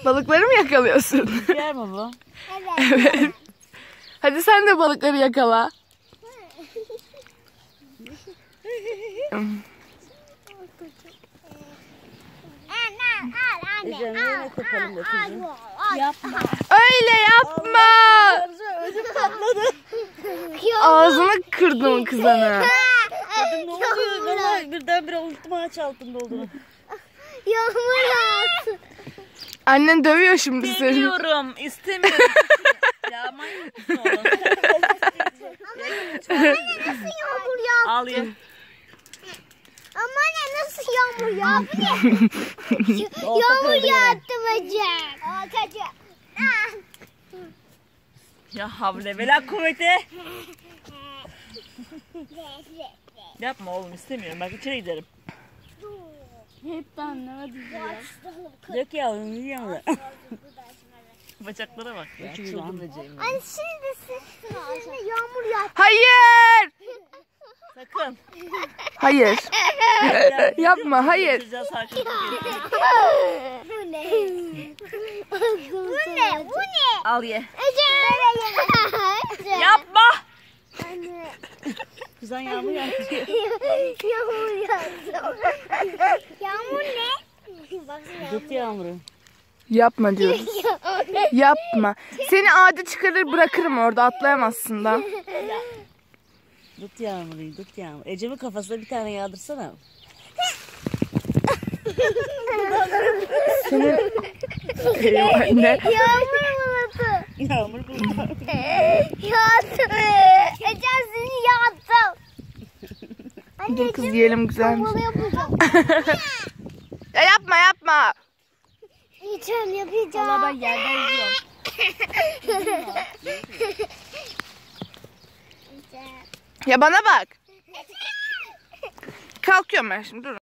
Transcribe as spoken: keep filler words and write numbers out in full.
Balıkları mı yakalıyorsun? Yer mi bu? Evet. Evet. Hadi sen de balıkları yakala. Ecem yine kopalım da kızım. Yapma. Öyle yapma. Ödüm patladı. Ağzını kırdım kızana. Kadın ne oluyor? Valla birdenbire unuttum ağaç altında olduğunu. Yağmur yağdı. Annen dövüyor şimdi seni. İstemiyorum. İstemiyorum. Ya manyak mısın oğlum? Nasıl yağmur yağdı? Al ye. Ama ne nasıl yağmur yağdı? Bu ne? Yağmur yağdı bacım. Atacağım. Ya havle vela kuvvete. Yapma oğlum istemiyorum. Bak içeri giderim. Hep ben ne diyeceğim? Dök yavrum yiyemem. Bacaklara bak. Ya, çıldıracağım. Anne şimdi şimdi yağmur yağdı. Hayır. Sakın. Hayır. Yapma hayır. Bu ne? Bu ne? Bu ne? Al ye. Ece. Yapma. Anne. Kızan yağmur yağdı. Yağmur yağdı. Yağmur ne? Baksana. Tut yağmuru. Yapma diyorum. Yapma. Seni ağaca çıkarır bırakırım orada, atlayamazsın da. Tut yağmuru, tut yağmuru. Ecem'in kafasına bir tane yağdırsana. Senin... Benim anne. Yağmur buladı. Yağmur buldu. Yağdı. Ecem seni yağdı. Dur kız yiyelim güzelmiş. Havalı yapacağım. Ya yapma yapma. Yiyeceğim yapacağım. Valla ben yerden yiyorum. Ya bana bak. Kalkıyorum ben şimdi, dur.